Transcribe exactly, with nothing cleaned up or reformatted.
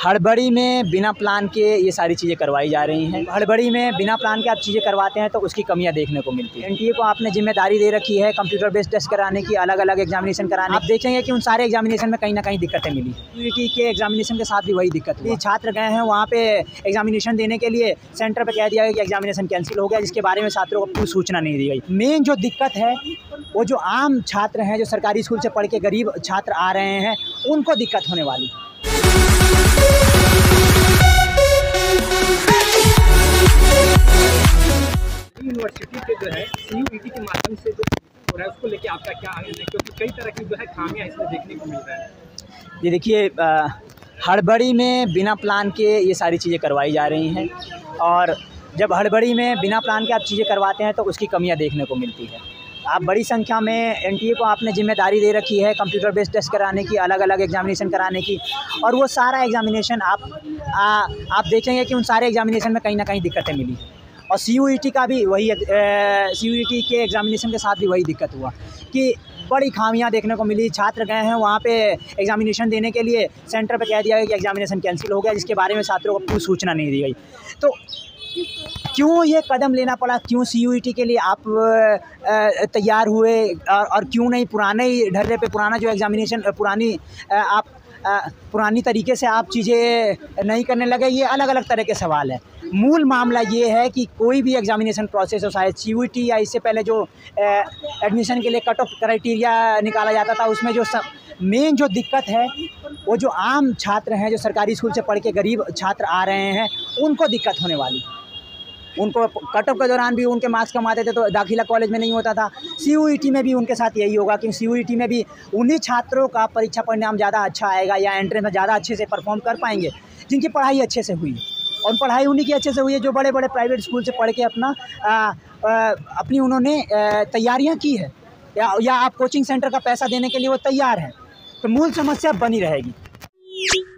हड़बड़ी में बिना प्लान के ये सारी चीज़ें करवाई जा रही हैं। हड़बड़ी में बिना प्लान के आप चीज़ें करवाते हैं तो उसकी कमियां देखने को मिलती है। एनटीए को आपने जिम्मेदारी दे रखी है कंप्यूटर बेस्ड टेस्ट कराने की, अलग अलग एग्जामिनेशन कराने। आप देखेंगे कि उन सारे एग्जामिनेशन में कहीं ना कहीं दिक्कतें मिली। यूटी के एग्जामिनेशन के साथ भी वही दिक्कत हुई। छात्र गए हैं वहाँ पे एग्जामिनेशन देने के लिए, सेंटर पर कह दिया गया कि एग्जामिनेशन कैंसिल हो गया, जिसके बारे में छात्रों को कोई सूचना नहीं दी गई। मेन जो दिक्कत है वो जो आम छात्र हैं, जो सरकारी स्कूल से पढ़ के गरीब छात्र आ रहे हैं, उनको दिक्कत होने वाली। यूनिवर्सिटी के जो है सीयूईटी के माध्यम से जो हो रहा है उसको लेके आपका क्या है, क्योंकि कई तरह की जो है खामियां इसमें देखने को मिल रहा है। ये देखिए, हड़बड़ी में बिना प्लान के ये सारी चीज़ें करवाई जा रही हैं, और जब हड़बड़ी में बिना प्लान के आप चीज़ें करवाते हैं तो उसकी कमियां देखने को मिलती है। आप बड़ी संख्या में एनटीए को आपने जिम्मेदारी दे रखी है कंप्यूटर बेस्ड टेस्ट कराने की, अलग अलग एग्जामिनेशन कराने की, और वो सारा एग्जामिनेशन आप आ, आप देखेंगे कि उन सारे एग्जामिनेशन में कहीं ना कहीं दिक्कतें मिली। और सीयूईटी का भी वही, सीयूईटी के एग्जामिनेशन के साथ भी वही दिक्कत हुआ कि बड़ी खामियां देखने को मिली। छात्र गए हैं वहाँ पे एग्जामिनेशन देने के लिए, सेंटर पे कह दिया गया कि एग्जामिनेशन कैंसिल हो गया, जिसके बारे में छात्रों को कोई सूचना नहीं दी गई। तो क्यों ये कदम लेना पड़ा, क्यों सीयूईटी के लिए आप तैयार हुए, और, और क्यों नहीं पुराने ही ढर्रे पे पुराना जो एग्जामिनेशन पुरानी आप पुरानी तरीके से आप चीज़ें नहीं करने लगे। ये अलग अलग तरह के सवाल है। मूल मामला ये है कि कोई भी एग्जामिनेशन प्रोसेस हो, चाहे सीयूईटी या इससे पहले जो एडमिशन के लिए कट ऑफ क्राइटेरिया निकाला जाता था, उसमें जो मेन जो दिक्कत है वो जो आम छात्र हैं, जो सरकारी स्कूल से पढ़ के गरीब छात्र आ रहे हैं, उनको दिक्कत होने वाली। उनको कट ऑफ के दौरान भी उनके मार्क्स कम आते थे तो दाखिला कॉलेज में नहीं होता था। सीयूईटी में भी उनके साथ यही होगा कि सीयूईटी में भी उन्हीं छात्रों का परीक्षा परिणाम ज़्यादा अच्छा आएगा या एंट्रेंस में ज़्यादा अच्छे से परफॉर्म कर पाएंगे जिनकी पढ़ाई अच्छे से हुई। और पढ़ाई उन्हीं की अच्छे से हुई है जो बड़े बड़े प्राइवेट स्कूल से पढ़ के अपना आ, आ, अपनी उन्होंने तैयारियाँ की है, या, या आप कोचिंग सेंटर का पैसा देने के लिए वो तैयार हैं। तो मूल समस्या बनी रहेगी।